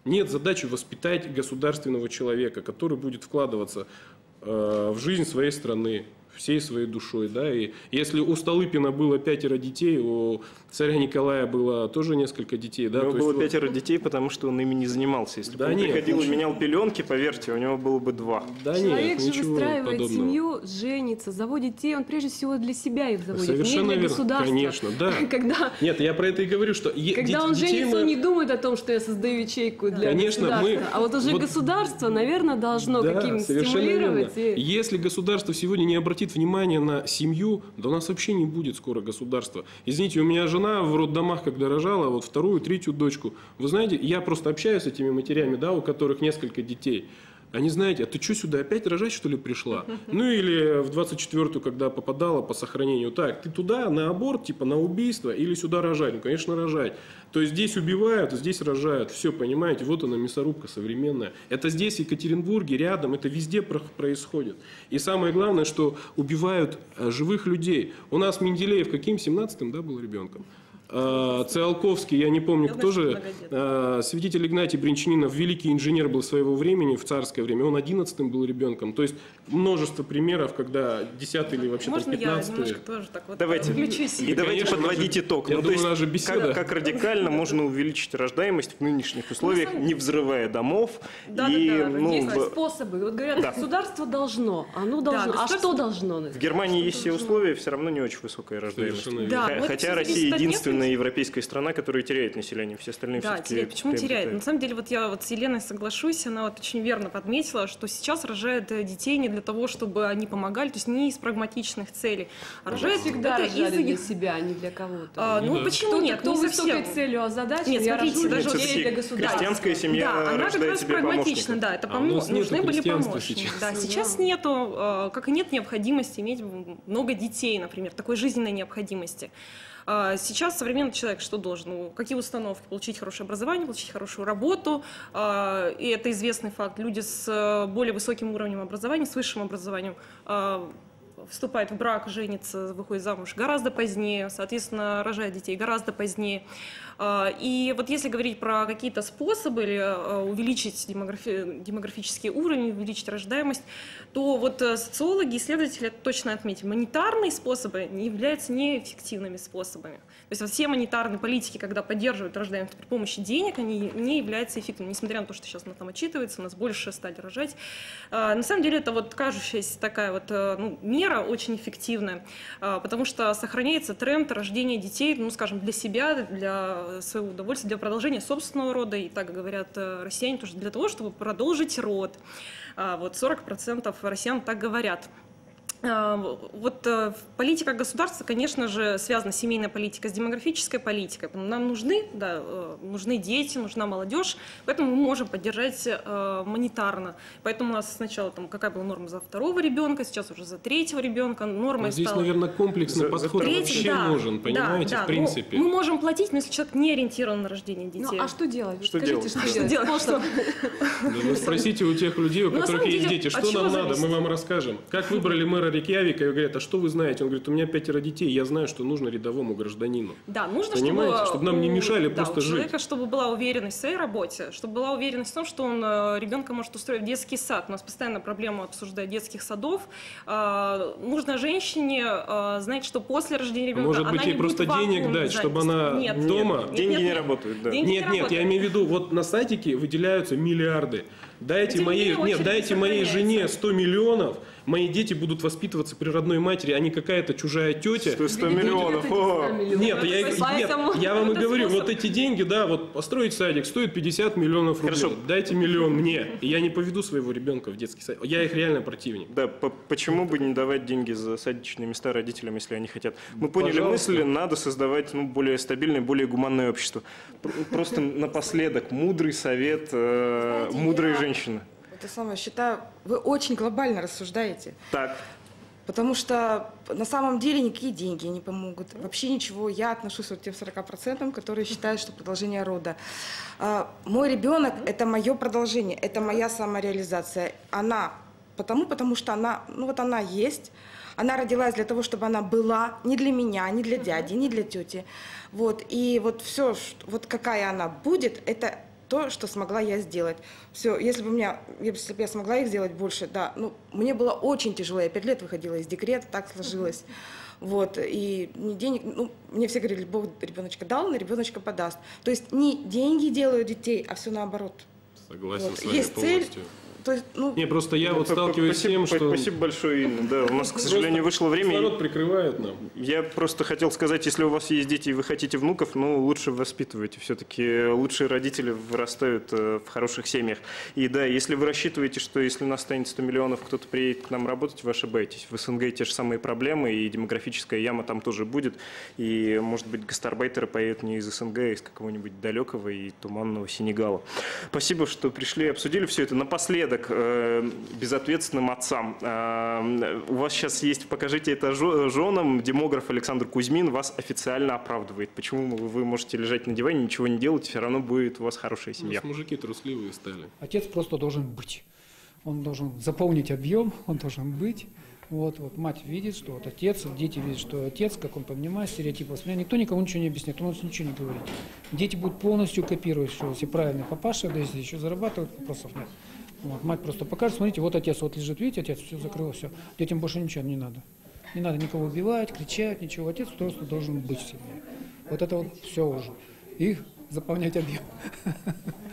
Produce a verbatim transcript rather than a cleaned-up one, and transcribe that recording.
Нет задачи воспитать государственного человека, который будет вкладываться э, в жизнь своей страны, всей своей душой, да, и если у Столыпина было пятеро детей, у царя Николая было тоже несколько детей, да. У него то было есть, пятеро детей, потому что он ими не занимался. Если да бы он нет, приходил ничего. и менял пеленки, поверьте, у него было бы два. Да Человек нет, же ничего выстраивает подобного. семью, женится, заводит детей, он прежде всего для себя их заводит, Совершенно не для верно. государства. Конечно, да. Когда, Нет, я про это и говорю, что е- когда он детей женится, мы... он не думает о том, что я создаю ячейку для Конечно, государства. мы- А вот уже вот- государство, наверное, должно Да, каким-то совершенно стимулировать. верно. И... Если государство сегодня не обратит внимание на семью, да у нас вообще не будет скоро государства. Извините, у меня жена в роддомах, когда рожала, вот вторую, третью дочку. Вы знаете, я просто общаюсь с этими матерями, да, у которых несколько детей. Они, знаете, а ты что, сюда опять рожать, что ли, пришла? Ну, или в двадцать четвёртую, когда попадала по сохранению. Так, ты туда на аборт, типа на убийство, или сюда рожать? Ну, конечно, рожать. То есть здесь убивают, здесь рожают. Все, понимаете, вот она, мясорубка современная. Это здесь, в Екатеринбурге, рядом, это везде происходит. И самое главное, что убивают живых людей. У нас Менделеев каким? семнадцатым, да, был ребенком? Циолковский, я не помню, кто же, святитель Игнатий Бринчанинов, великий инженер был своего времени, в царское время, он одиннадцатым был ребенком. То есть множество примеров, когда десятый или вообще Можно пятнадцатый. я немножко тоже так вот Давайте. включусь? И давайте конечно, подводить же, итог. Я Ну, то думаю, есть, у нас же беседа. как, как радикально можно увеличить рождаемость в нынешних условиях, не взрывая домов. Да, и, да, да, ну, Есть в, способы. Вот говорят, Да. государство должно, оно должно. А государство- что должно? в Германии есть все условия, все равно не очень высокая рождаемость. Совершенно Да, Х- но это Хотя всё Россия зависит от единственная местности. европейская страна, которая теряет население, все остальные Да, все-таки теряет. Почему теряет? приобретают. На самом деле, вот я вот с Еленой соглашусь, она вот очень верно подметила, что сейчас рожают э, детей не для того, чтобы они помогали, то есть не из прагматичных целей, а рожают Всегда это рожали для из... себя, а не для кого-то. А, ну Ну да. почему Кто-то, нет? кто Не высокой совсем. целью озадачен, Нет, я смотрите, рожу даже детей все-таки для государства. крестьянская семья Да, она как рождает раз себе прагматична, помощников. да, это А у нас помо- нету нужны были крестьянства помощники. сейчас. Да, Да. сейчас нету, э, как и нет необходимости иметь много детей, например, такой жизненной необходимости. А сейчас современный человек что должен? Ну, какие установки? Получить хорошее образование, получить хорошую работу. А, и это известный факт. Люди с э, более высоким уровнем образования, с высшим образованием, а, вступает в брак, женится, выходит замуж гораздо позднее, соответственно, рожает детей гораздо позднее. И вот если говорить про какие-то способы или увеличить демографи- демографический уровень, увеличить рождаемость, то вот социологи, исследователи это точно отметили. Монетарные способы не являются неэффективными способами. То есть вот все монетарные политики, когда поддерживают рождаемость при помощи денег, они не являются эффективными, несмотря на то, что сейчас у нас там отчитывается, у нас больше стали рожать. На самом деле это вот кажущаяся такая вот ну, мера очень эффективная, потому что сохраняется тренд рождения детей, ну, скажем, для себя, для своего удовольствия, для продолжения собственного рода, и так говорят россияне, тоже для того, чтобы продолжить род. Вот сорок процентов россиян так говорят. Вот политика государства, конечно же, связана семейная политика с демографической политикой. Нам нужны, да, нужны дети, нужна молодежь, поэтому мы можем поддержать э, монетарно. Поэтому у нас сначала там, какая была норма за второго ребенка, сейчас уже за третьего ребенка. Норма Здесь, стала... наверное, комплексный За- за подход третий, вообще да, нужен, понимаете, да, да. в принципе. Ну, мы можем платить, но если человек не ориентирован на рождение детей. Ну, а что делать? Что Скажите, делать? что Да. делать? делать? Что? Да вы спросите у тех людей, у Ну, на которых самом есть деле, дети, от что чего нам надо, зависит? мы вам расскажем. Как выбрали мэра Рейкьявика, и говорят, а что вы знаете? Он говорит, у меня пятеро детей, я знаю, что нужно рядовому гражданину. Да, нужно, Понимаете, чтобы, чтобы нам не у- мешали да, просто у жить. человека, чтобы была уверенность в своей работе, чтобы была уверенность в том, что он э, ребенка может устроить в детский сад. У нас постоянно проблема обсуждать детских садов. Э, нужно женщине э, знать, что после рождения ребенка Может она быть, не ей будет просто в денег вакууме дать, чтобы занятости. она Нет, дома? нет, Деньги нет, не нет. работают, да. Деньги не Нет, нет, я работают. имею в виду, вот на сайтике выделяются миллиарды. Дайте Тем не моей, менее, нет, очередь дайте моей сохраняется. жене сто миллионов, мои дети будут воспитываться при родной матери, а не какая-то чужая тетя. сто сто миллионов. О! Нет, я, нет, Поэтому я вам и это говорю, способ. вот эти деньги, да, вот построить садик стоит пятьдесят миллионов рублей. Хорошо. Дайте миллион мне, и я не поведу своего ребенка в детский садик. Я их реально противник. Да, по- почему бы не давать деньги за садичные места родителям, если они хотят? Мы поняли Пожалуйста. мысль, надо создавать ну, более стабильное, более гуманное общество. Пр- Просто напоследок, мудрый совет э, Знаете, мудрой я- женщины. Это самое, считаю, вы очень глобально рассуждаете. Так, Потому что на самом деле никакие деньги не помогут. Вообще ничего. Я отношусь вот к тем сорока процентам, которые считают, что продолжение рода. А, мой ребенок – это мое продолжение, это моя самореализация. Она потому, потому что она, ну вот она есть. Она родилась для того, чтобы она была не для меня, не для дяди, не для тети. Вот. И вот все, вот какая она будет, это то, что смогла я сделать. Все, если бы, у меня, если бы я смогла их сделать больше, да, ну, мне было очень тяжело, я пять лет выходила из декрета, так сложилось. Вот, и не денег, ну, мне все говорили, Бог ребеночка дал, на ребеночка подаст. То есть не деньги делают детей, а все наоборот. Согласен Вот. с вами Есть полностью. цель. То есть, ну, Не, просто я вот Спасибо- сталкиваюсь с тем, что... Спасибо большое, Инна. Да, у нас, к сожалению, вышло время. и Народ прикрывает нам. Я просто хотел сказать, если у вас есть дети и вы хотите внуков, ну, лучше воспитывайте. Все-таки лучшие родители вырастают э, в хороших семьях. И да, если вы рассчитываете, что если у нас станет сто миллионов, кто-то приедет к нам работать, вы ошибаетесь. В СНГ те же самые проблемы, и демографическая яма там тоже будет. И, может быть, гастарбайтеры поедут не из СНГ, а из какого-нибудь далекого и туманного Сенегала. Спасибо, что пришли и обсудили все это. Напоследок, э, безответственным отцам. Э, у вас сейчас есть, покажите это жо- женам, демограф Александр Кузьмин вас официально оправдывает. Почему вы можете лежать на диване, ничего не делать, все равно будет у вас хорошая У семья. нас мужики трусливые стали. Отец просто должен быть. Он должен заполнить объем, он должен быть. Вот, вот мать видит, что вот отец, дети видят, что отец, как он понимает, стереотипы восприятия. Никто никому ничего не объясняет, он ничего не говорит. Дети будут полностью копировать, что если правильный папаша, да если еще зарабатывает, вопросов нет. Вот, мать просто покажет, смотрите, вот отец вот лежит, видите, отец все закрыл, все. Детям больше ничего не надо. Не надо никого убивать, кричать, ничего. Отец просто должен быть в семье. Вот это вот все уже. И заполнять объем.